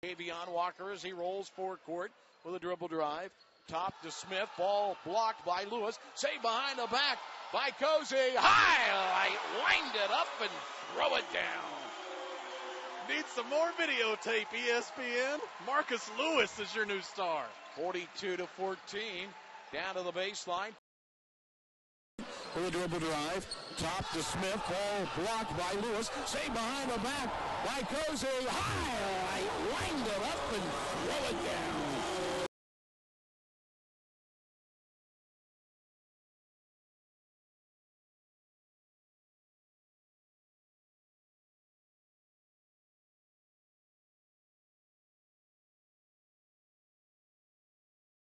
Avion Walker as he rolls forecourt with a dribble drive. Top to Smith. Ball blocked by Lewis. Saved behind the back by Cosey. Highlight. Wind it up and throw it down. Need some more videotape, ESPN. Marcus Lewis is your new star. 42-14. Down to the baseline. With a dribble drive, top to Smith, ball blocked by Lewis, saved behind the back by Cosey, highlight, wind it up and